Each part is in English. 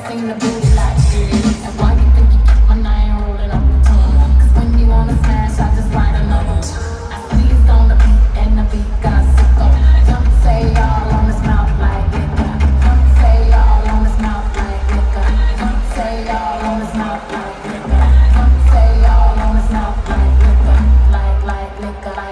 sing the booty like this. And why you think you keep my name rolling up the tongue? Cause when you wanna smash, I just write another one. I sneezed on the beat and the beat got sicko. Some say all on his mouth like liquor. Some say all on his mouth like liquor. Some say all on his mouth like liquor. Some say all on his mouth like liquor. Like liquor, like.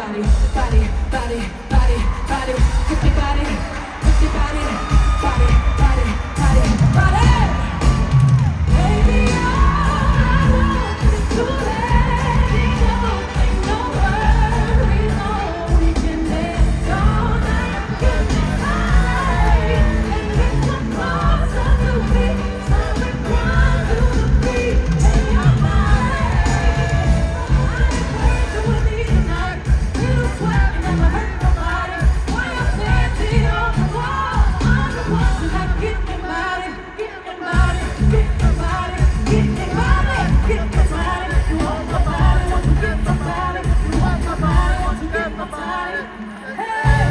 body, body, body, body, body. Put your body, put your body, body, body, body, body. Baby, all I want is to let it go. Ain't no worries, no, we can dance all night. Get me high and get some closer to me. So we run to the beat in your mind. I ain't worried to need tonight. Little sweat never hurt nobody. Why you dancing on the wall? I'm the one who like get me body, get me body, get me body, get me body, get me body. You want my body, want to get my body. You want my body, want to get my body. Hey.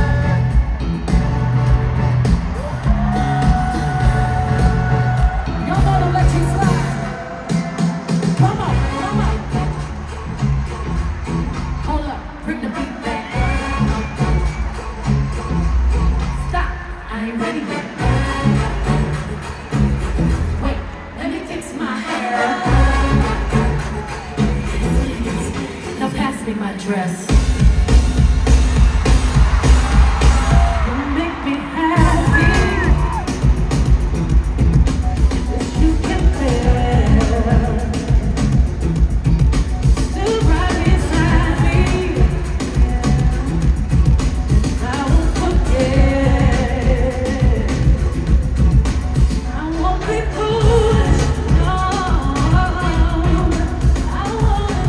Y'all know to let you slide. Come on, come on. Hold up, bring the beat back. Stop, I ain't ready yet. Wait, let me fix my hair. Now pass me my dress. You make me happy. Yes, you can bear. Still right beside me. I won't forget. I won't be foolish, no. I wanna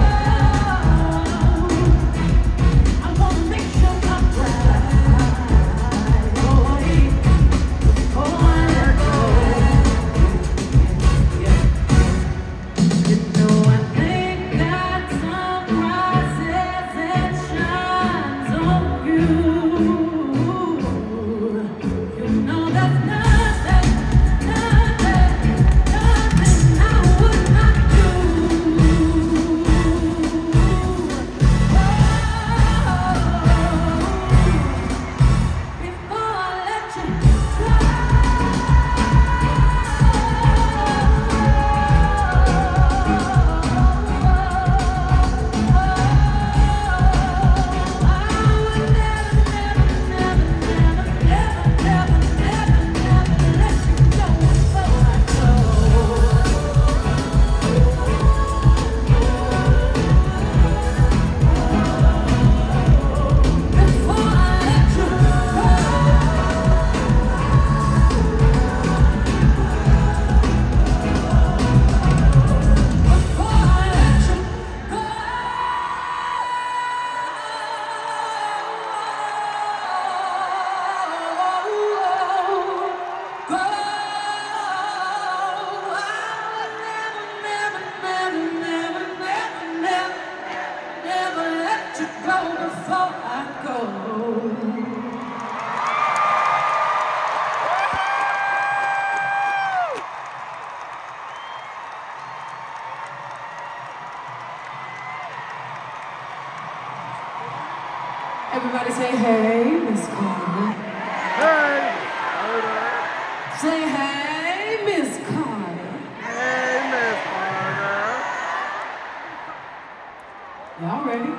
know. I wanna make sure I'm right, boy. Oh, I let go. Yeah. You know I think that sun rises and shines on you. You know there's nothing, nothing, nothing I would not do. Before I let you everybody say, hey, Miss Carter. Hey, Carter. Say, hey, Miss Carter. Hey, Miss Carter. Y'all ready?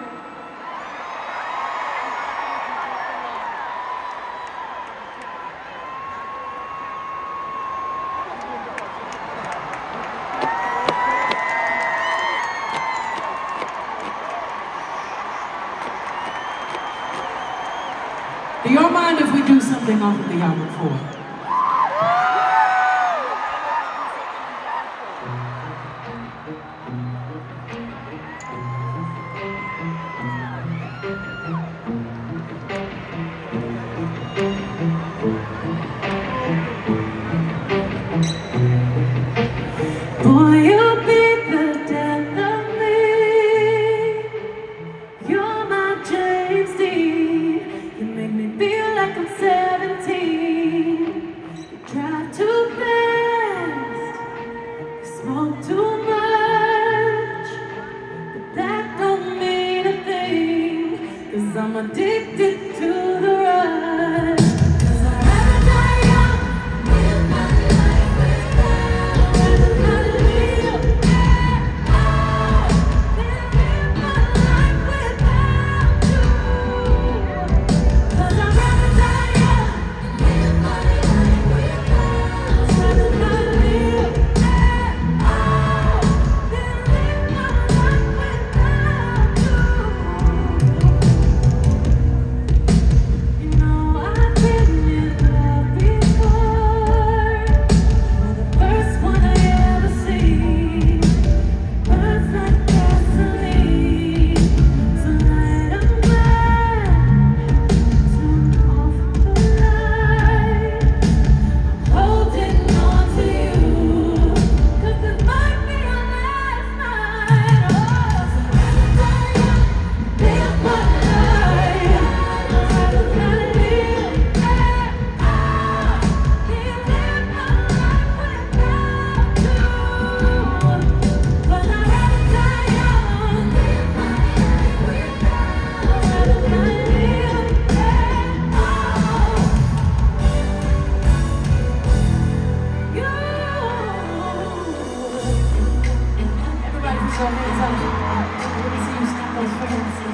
Do y'all mind if we do something off of the album 4? Boy, you beat the death of me. You're my James Dean. You make me feel like I'm 17. You drive too fast. You smoke too much. But that don't mean a thing. 'Cause I'm addicted to the rush. 'Cause I'd rather die young, live my life without. I'd rather not live at all than live my life without. Let me see you snap those fingers.